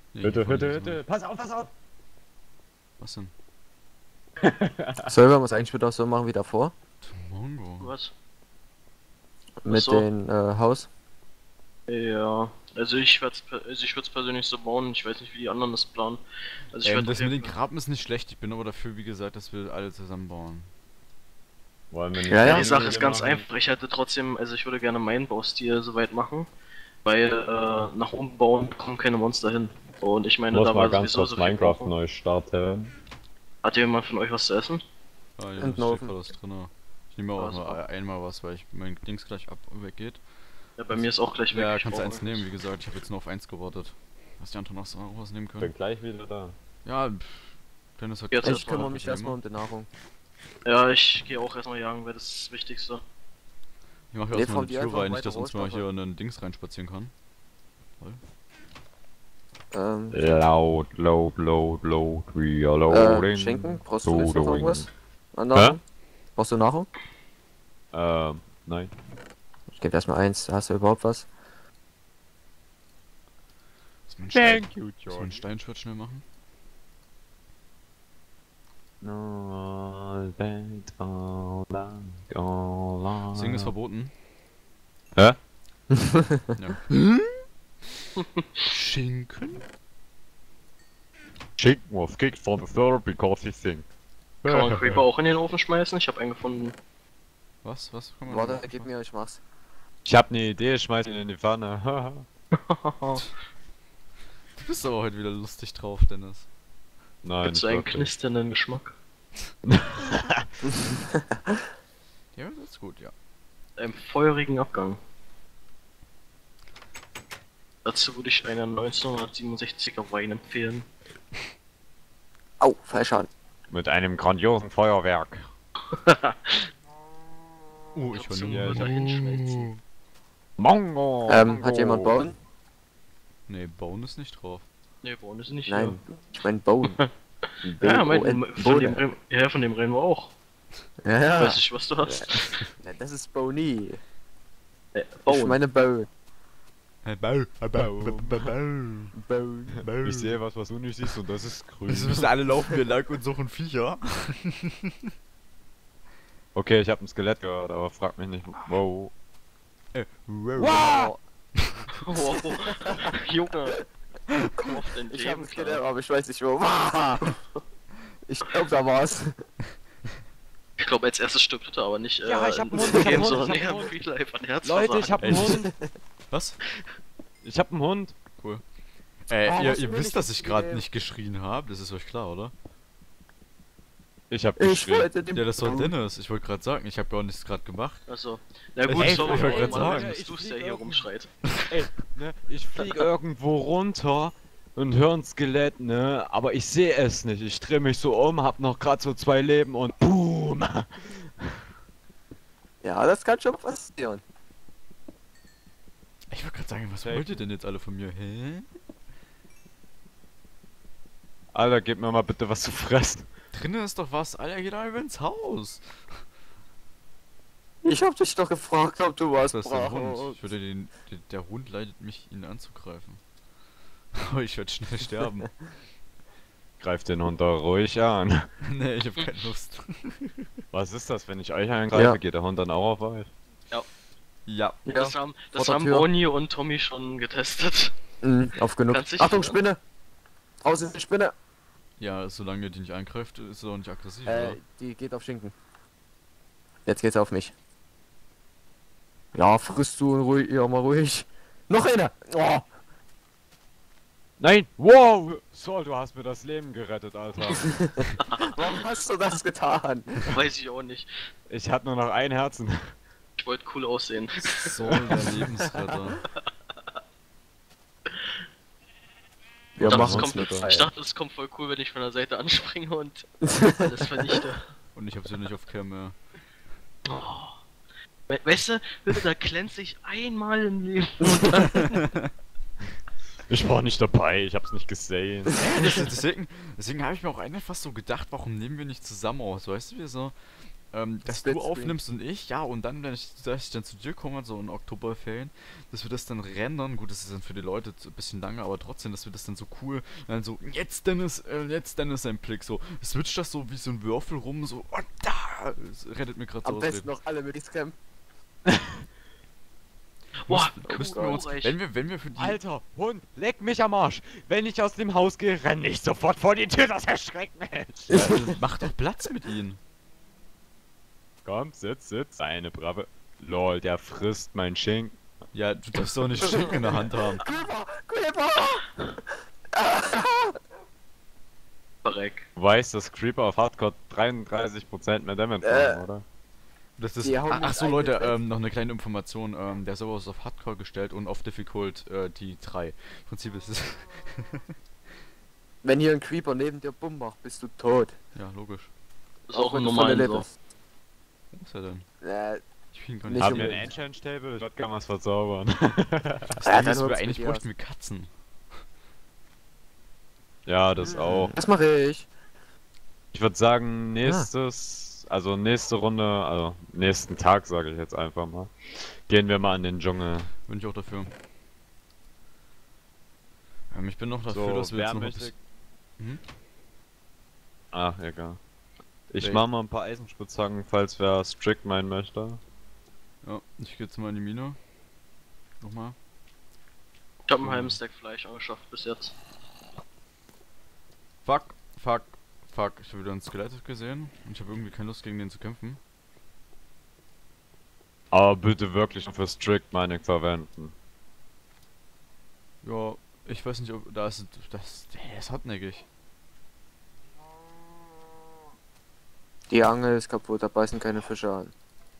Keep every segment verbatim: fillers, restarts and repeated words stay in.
Nee, Hütte, hier vorne Hütte, ist Hütte. Pass auf, pass auf! Was denn? Sollen wir es eigentlich wieder so machen wie davor? Mongo. Was? Mit so. dem äh, Haus? Ja, also ich werde also ich würde es persönlich so bauen. Ich weiß nicht, wie die anderen das planen. Also ich Ähm, werde das mit den Graben ist nicht schlecht. Ich bin aber dafür, wie gesagt, dass wir alle zusammen bauen. Wollen wir nicht Ja, ja. Die Sache ist ganz machen? einfach. Ich hätte trotzdem, also ich würde gerne meinen Baustil soweit machen, weil äh, nach oben bauen kommen keine Monster hin. Und ich meine, Muss da mal war ganz sowieso kurz so viel Minecraft Bauch. neu starten. Hat jemand von euch was zu essen? Ah, ja, Und das Noven. steht gerade was drin. Ich nehme auch Ah, mal super. einmal was, weil ich mein Dings gleich ab weggeht. Ja, bei mir ist auch gleich weg. Ja, Ich kannst du brauche eins nehmen, wie gesagt. Ich habe jetzt nur auf eins gewartet. Was die anderen noch so was nehmen können. Bin gleich wieder da. Ja, pff, Dennis hat Jetzt Ich erstmal kümmere mich Probleme. erstmal um die Nahrung. Ja, ich gehe auch erstmal jagen, weil das ist das Wichtigste. Ich mache Nee, erstmal fahren eine die Tür einfach rein, nicht weiter dass uns mal raus, hier ein Dings reinspazieren kann. Ähm, Loud, load, load, load, we are äh, loading. Schinken? Brauchst du jetzt noch Loading. irgendwas? An Nahrung? Brauchst du Nahrung? Ähm, nein. Ich gebe erstmal eins. Hast du überhaupt was? Muss man Stein, Thank you, muss man ein Steinschwert schnell machen? All that, all that, all that. Singen ist verboten. Hä? Ja. Hm? Schinken? Chicken was kicked from the floor because he sing. Kann man Creeper auch in den Ofen schmeißen? Ich habe einen gefunden. Was? Was? Kann man Warte, machen? gib mir, ich mach's. Ich hab ne Idee, ich schmeiß ihn in die Pfanne. Du bist aber heute wieder lustig drauf, Dennis. Nein, Mit so einem wirklich. knisternden Geschmack. Ja, das ist gut, ja. Einem feurigen Abgang. Dazu würde ich einen neunzehnhundertsiebenundsechziger Wein empfehlen. Au, falscher. Mit einem grandiosen Feuerwerk. Oh, ich Dazu höre würde er hinschmelzen. Mongo! Ähm, Mongo. hat jemand Bauen? Nee, Bauen ist nicht drauf. Ne, Bauen ist nicht Nein, ich mein Bauen. Ja, mein, B O N, von dem, Bohne. reden- ja, von dem reden wir auch. Ja, ja. Weiß ich, was du hast. Ja, das ist Boni. Äh, Ich Bauen. meine Bau. Bau, Bau, Bau. Ich sehe was, was du nicht siehst und das ist grün. Es müssen alle laufen wir lang und suchen Viecher. Okay, ich habe ein Skelett gehört, aber frag mich nicht. Wow. Äh, Wow. Wow. Junge. Komm auf den Ich hab ein Leben Skelett, klar. aber ich weiß nicht wo. Ich glaub, da war's. Ich glaube, als erstes stirbt er aber nicht äh, Ja, ich hab in einen Hund, ich hab Game, einen Hund, sondern ich hab eher einen im Hund. Real Life an Herz. Leute, ich hab einen Echt? Hund. Was? Ich hab einen Hund. Cool. Äh, Oh, ihr, was ihr will wisst, ich dass jetzt ich gerade wieder? nicht geschrien habe, das ist euch klar, oder? Ich hab Ich geschrien. wollte den Ja, das war Bauen. Dennis. Ich wollte gerade sagen, ich habe ja auch nichts gerade gemacht. Also, na gut, Ey, sorry, ich wollte aber grad Mann, sagen, dass ich du es flieg der hier irgendwo- rumschreit. Ey, ne, ich flieg irgendwo runter und hör ein Skelett, ne, aber ich sehe es nicht. Ich dreh mich so um, hab noch grad so zwei Leben und boom. Ja, das kann schon passieren. Ich wollte gerade sagen, was Safe. wollt ihr denn jetzt alle von mir? Hä? Alter, gib mir mal bitte was zu fressen. Drinnen ist doch was, Alter, geh da über ins Haus. Ich hab dich doch gefragt, ob du was Das ist der Hund. brauchst. Ich würde den, den, der Hund leitet mich, ihn anzugreifen. Aber ich werde schnell sterben. Greif den Hund doch ruhig an. Nee, ich habe keine Lust. Was ist das, wenn ich euch angreife? Ja. Geht der Hund dann auch auf euch? Ja. Ja, Das haben, das vor der haben Tür. Boni und Tommy schon getestet. mhm, auf genug. Ganz sicher, Achtung, ne? Spinne! Draußen ist eine Spinne! Ja, solange ihr die nicht angreift, ist er auch nicht aggressiv, Äh, oder? die geht auf Schinken. Jetzt geht's auf mich. Ja, frisst du ruhig, ja, mal ruhig. Noch eine! Oh, Nein! Wow! So, du hast mir das Leben gerettet, Alter. warum hast du das getan? Weiß ich auch nicht. Ich hatte nur noch ein Herzen. Ich wollte cool aussehen. So, der Lebensretter. Wir dachte, machen es uns kommt, mit ich Pfeil. dachte, es kommt voll cool, wenn ich von der Seite anspringe und alles vernichte. Und ich habe sie nicht auf Cam mehr. Oh. We weißt du, bitte, da glänze ich einmal im Leben und dann Ich war nicht dabei, ich hab's nicht gesehen. Das, deswegen deswegen habe ich mir auch einfach fast so gedacht, warum nehmen wir nicht zusammen aus, weißt du, wir so... ähm, dass Splitscreen. du aufnimmst und ich, ja, und dann, wenn ich, dass ich dann zu dir komme, so in Oktoberferien, dass wir das dann rendern, gut, das ist dann für die Leute ein bisschen lange, aber trotzdem, dass wir das dann so cool, dann so, jetzt Dennis, äh, jetzt Dennis sein Blick, so, switcht das so wie so ein Würfel rum, so, und da, das rettet mir gerade so Am aus besten Reden. noch alle mit X-Cam. Boah, Müssten wir uns, glorreich. wenn wir, wenn wir für die, Alter, Hund, leck mich am Arsch. Wenn ich aus dem Haus gehe, renne ich sofort vor die Tür, das erschreckt mich. ja, äh, mach doch Platz mit ihnen. Komm, sitz, sitz. Eine brave. Lol, der frisst mein Schinken. Ja, du darfst doch nicht Schinken in der Hand haben. Creeper! Creeper! Verreck. Du weißt, dass Creeper auf Hardcore dreiunddreißig Prozent mehr Damage Äh. machen, oder? Das ist, Die hauen ach, ach uns so Leute, eigentlich weg. ähm, noch eine kleine Information, ähm, der Server ist auf Hardcore gestellt und auf Difficult äh, die drei. Im Prinzip ist es, Wenn hier ein Creeper neben dir Bumm macht, bist du tot. ja, logisch. Das ist auch wenn im du volle normalen Leben so. hast. Was ist er denn? Äh, Ich bin gar Nicht nicht. Haben wir ein unbedingt. Enchant Table? Dort kann man es verzaubern. Das Ja, Ding dann ist, wir holst du eigentlich die bräuchten aus. wir Katzen. Ja, das auch. das mache ich. Ich würde sagen, nächstes, also nächste Runde, also nächsten Tag, sage ich jetzt einfach mal, gehen wir mal in den Dschungel. Bin ich auch dafür. Ähm, ich bin noch dafür, So, dass wir wer jetzt noch ein möchte- bisschen... Mhm. Ach, egal. Ich Wel- mach mal ein paar Eisenspitzhacken, falls wer strict meinen möchte. Ja, ich geh jetzt mal in die Mine. Nochmal. Ich hab einen halben Stack Fleisch angeschafft bis jetzt. Fuck, fuck, fuck. Ich habe wieder ein Skelett gesehen und ich habe irgendwie keine Lust gegen den zu kämpfen. Aber bitte wirklich für strict Mining verwenden. Ja, ich weiß nicht, ob da ist das. Der ist hartnäckig. Die Angel ist kaputt, da beißen keine Fische an.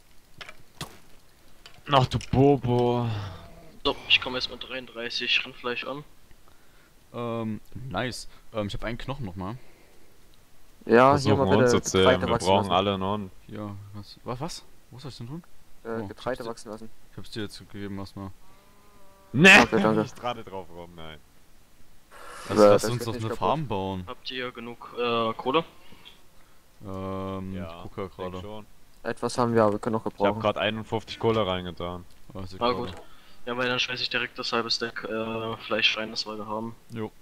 Ach du Bobo. So, ich komme jetzt mit dreiunddreißig Rindfleisch an. Ähm, nice. Ähm, ich habe einen Knochen nochmal. Ja, hier Versuchen mal bitte umzuzählen, Getreide wir wachsen brauchen lassen. alle non. Hier, was? Was? Was? Was soll ich denn tun? Äh, Oh, Getreide gibt's- wachsen lassen. Ich hab's dir jetzt gegeben erstmal. Ne, Okay, danke. ich trate drauf rum, nein. Also Äh, lass das uns geht doch nicht eine kaputt. Farm bauen. Habt ihr genug äh, Kohle? Ähm, Ja, ich guck ja denk gerade. schon. Etwas haben wir, aber wir können noch Ich habe gebrauchen. gerade einundfünfzig Kohle reingetan. Ah, sehe Ah gerade. gut. Ja, weil dann schmeiß ich direkt das halbe Stack äh, Fleisch rein, das wir da haben. Jo.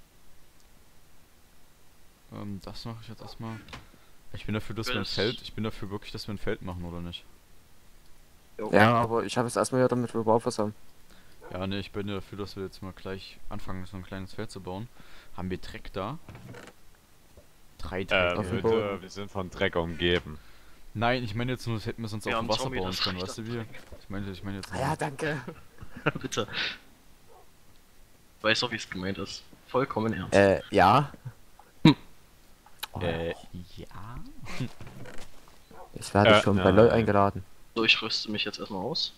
Ähm, das mache ich jetzt erstmal. Ich bin dafür, dass wir ein Das- Feld. Ich bin dafür wirklich, dass wir ein Feld machen, oder nicht? Jo. Ja, aber ich habe es erstmal ja, damit wir überhaupt was haben. Ja, ne, ich bin ja dafür, dass wir jetzt mal gleich anfangen, so ein kleines Feld zu bauen. Haben wir Dreck da? Drei Dreck. Äh, Auf dem bitte, Boden. wir sind von Dreck umgeben. Nein, ich meine jetzt nur, das hätten wir sonst Wir auf haben dem Wasser Zombie, bauen das können, reicht weißt du an wie? Dreck. Ich meine, ich meine jetzt. Ah ja, danke. Bitte. Weiß auch, wie es gemeint ist. Vollkommen ernst. Äh, ja. Oh, Äh, ja. ich werde äh, schon bei nein. LOL eingeladen. So, ich rüste mich jetzt erstmal aus.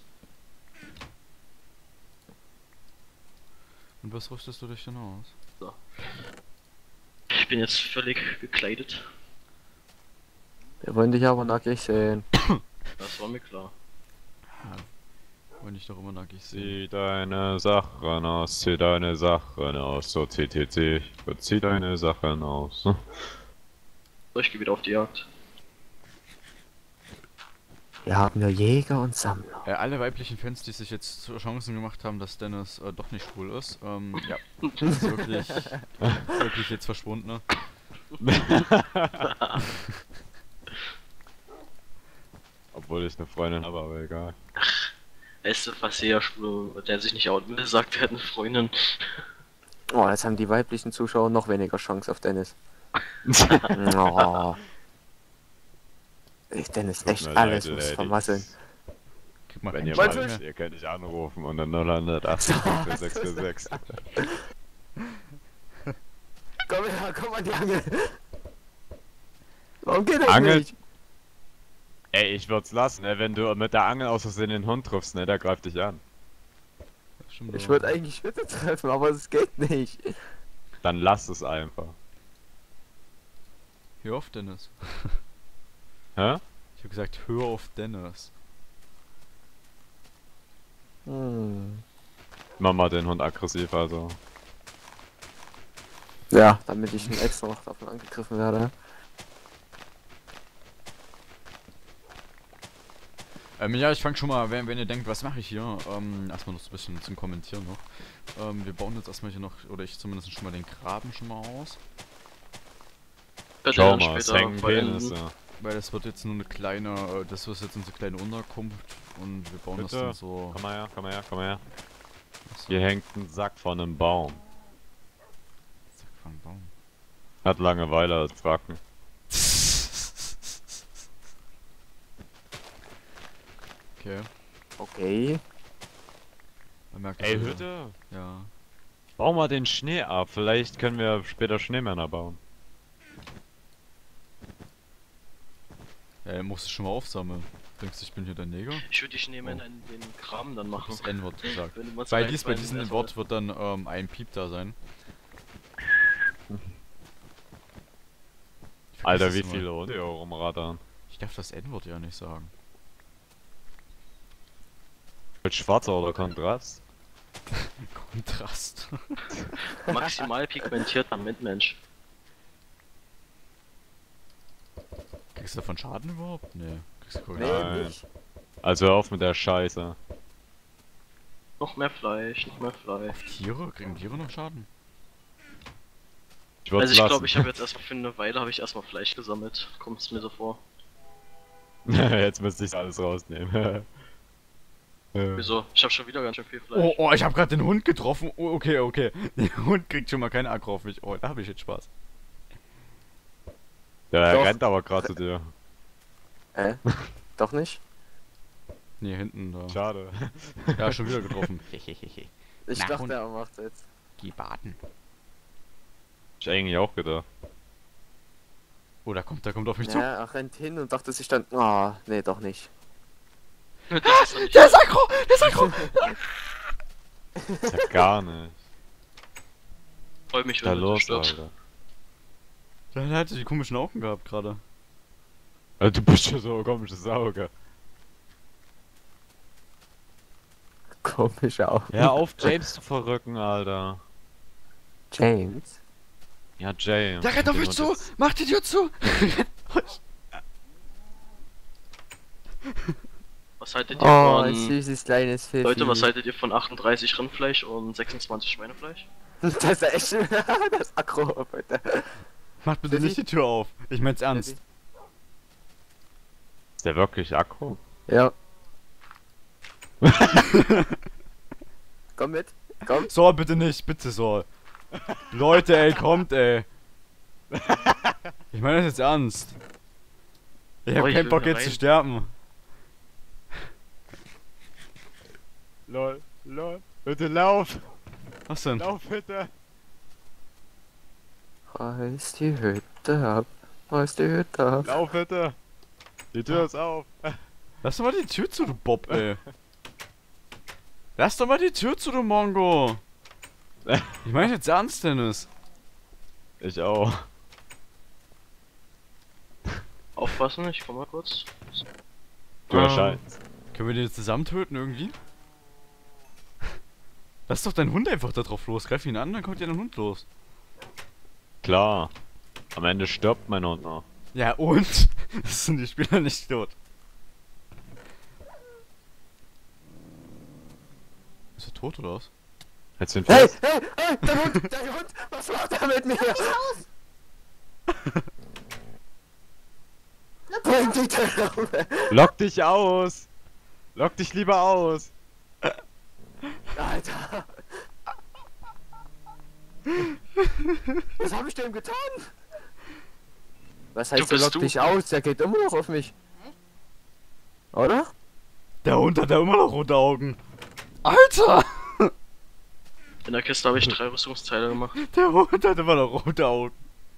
Und was rüstest du dich denn aus? Ich bin jetzt völlig gekleidet. Wir wollen dich aber nackig sehen. Das war mir klar. Wollte ich doch immer nackig sehen. Zieh deine Sachen aus, zieh deine Sachen aus, so zieh, zieh, zieh, zieh deine Sachen aus. So, ich gehe wieder auf die Jagd. Wir haben ja Jäger und Sammler. Äh, alle weiblichen Fans, die sich jetzt zu Chancen gemacht haben, dass Dennis äh, doch nicht schwul ist, ähm, ja. Ist wirklich, wirklich jetzt verschwunden, ne? Obwohl ich eine Freundin habe, aber egal. Weißt du, was hier Schwule, der sich nicht outen will, sagt, er hat eine Freundin. Oh, jetzt haben die weiblichen Zuschauer noch weniger Chance auf Dennis. Oh. Ich Dennis Tut echt mir alles leid, muss Ladies. vermasseln. Krieg mal Wenn keinen ihr Schwein mal mehr. wisst, ihr könnt dich anrufen und dann null eins acht vier sechs vier sechs. Komm her, komm an die Angel. Warum geht das Angel? nicht? Ey, ich würd's lassen, ne? Wenn du mit der Angel aus Versehen den Hund triffst, ne? Der greift dich an. Das stimmt Ich aber. würde eigentlich Schritte treffen, aber es geht nicht. Dann lass es einfach. Hör auf, Dennis. Hä? Ich habe gesagt, hör auf, Dennis. Hm. Mach mal den Hund aggressiv, also. Ja, damit ich nicht extra noch davon angegriffen werde. Ähm, ja, ich fange schon mal, wenn, wenn ihr denkt, was mache ich hier, ähm, erstmal noch so ein bisschen zum Kommentieren noch. Ähm, wir bauen jetzt erstmal hier noch, oder ich zumindest schon mal den Graben schon mal aus. Könnt ihr Schau dann mal, es später hängen vollenden. Penisse. Weil das wird jetzt nur eine kleine, äh, das ist jetzt unsere kleine Unterkunft und wir bauen das Bitte? dann so. Komm mal her, komm mal her, komm mal her. Achso, Hier hängt ein Sack von einem Baum. zack, von Baum. Hat Langeweile als Wacken. Okay. Okay. Man merkt Ey, das wieder. Hütte! Ja. Bau mal den Schnee ab, vielleicht können wir später Schneemänner bauen. Ja, er muss es schon mal aufsammeln. Denkst du, ich bin hier der Neger? Ich würde die Schneemänner in den Kram dann machen. Das N-Wort gesagt. Wenn du mal Bei, zwei- dies, bei zwei- diesem erstmal- Wort wird dann ähm, ein Piep da sein. Ich vergesse Alter, das wie immer. viele Hunde hier rumrattern. Ich darf das N-Wort ja nicht sagen. Mit schwarzer oder Kontrast? Kontrast. Maximal pigmentierter Mitmensch. Kriegst du davon Schaden überhaupt? Nee. Kriegst du Nee, Nein. nicht. Also hör auf mit der Scheiße. Noch mehr Fleisch, noch mehr Fleisch. Auf Tiere? Kriegen Tiere noch Schaden? Ich würd's Also ich glaube, lassen. ich habe jetzt erstmal für eine Weile habe ich erstmal Fleisch gesammelt. Kommt es mir so vor. Jetzt müsste ich alles rausnehmen. Äh, Wieso? Ich habe schon wieder ganz schön viel Fleisch. Oh, oh, ich habe gerade den Hund getroffen. Oh, okay, okay. Der Hund kriegt schon mal keinen Aggro auf mich. Oh, da habe ich jetzt Spaß. Der Doch. rennt aber gerade zu dir. Äh? Doch nicht? Nee, hinten da. Schade. Ja, schon wieder getroffen. Ich Na, dachte, Hund. er macht jetzt. Geh baden. Ich eigentlich auch gedacht. Oh, da kommt, da kommt auf mich zu. Ja, er rennt hin und dachte sich dann, ah, nee, doch nicht. Das ist doch nicht Der ist aggro! Der ist aggro! Ist ja gar nicht. freut mich, Was ist da wenn du los, stirbst. Alter? Der hat die komischen Augen gehabt gerade. Alter, du bist ja so ein komisches Auge. Komisch auch. Ja, auf James zu verrücken, Alter. James? Ja, James. Der rennt auf Dem mich und zu! jetzt- Mach die Tür zu! Was haltet ihr Oh, ein von... süßes kleines Pfiffi. Leute, was haltet ihr von achtunddreißig Rindfleisch und sechsundzwanzig Schweinefleisch? Das ist echt... das ist aggro, bitte. Mach bitte Sissi? nicht die Tür auf. Ich mein's ernst. Ist der wirklich aggro? Ja. Komm mit. Komm. So, bitte nicht, bitte so. Leute, ey, kommt, ey. Ich meine das jetzt ernst. Ich hab Oh, ich keinen will Bock hier jetzt zu rein. sterben. Lol, lol. Bitte lauf! Was denn? Lauf bitte! Reiß die Hütte ab. Reiß die Hütte ab. Lauf bitte! Die Tür ist auf! Lass doch mal die Tür zu, du Bob, ey. Lass doch mal die Tür zu, du Mongo. Ich meine jetzt ernst, Dennis. Ich auch. Aufpassen, ich komm mal kurz. Du Ah. erscheinst. Können wir die jetzt zusammen töten irgendwie? Lass doch deinen Hund einfach da drauf los. Greif ihn an, dann kommt ja dein Hund los. Klar. Am Ende stirbt mein Hund noch. Ja, und? Das sind die Spieler nicht tot. Ist er tot oder was? Jetzt sind Hey, wir. hey, hey, der Hund, der Hund, was macht er mit mir? Bring die Tür auf. Lock dich aus! Lock dich lieber aus! Alter. Was habe ich dem getan? Was heißt, Du du bist lock du. dich aus? Der geht immer noch auf mich. Oder? Der Hund hat ja immer noch rote Augen. Alter! In der Kiste habe ich drei Rüstungsteile gemacht. Der Hund hat immer noch rote Augen.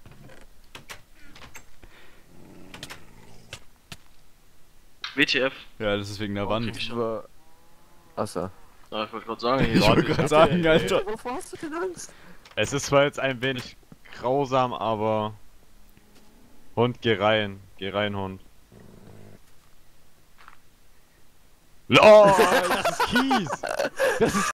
W T F. Ja, das ist wegen der Oh, Wand. krieg ich schon. Aber... Achso. Ja, ich wollte gerade sagen, Ich hier. wollte gerade sagen, ey, Alter. Wovor hast du denn Angst? Es ist zwar jetzt ein wenig grausam, aber. Hund, geh rein. Geh rein, Hund. Oh, das ist Kies! Das ist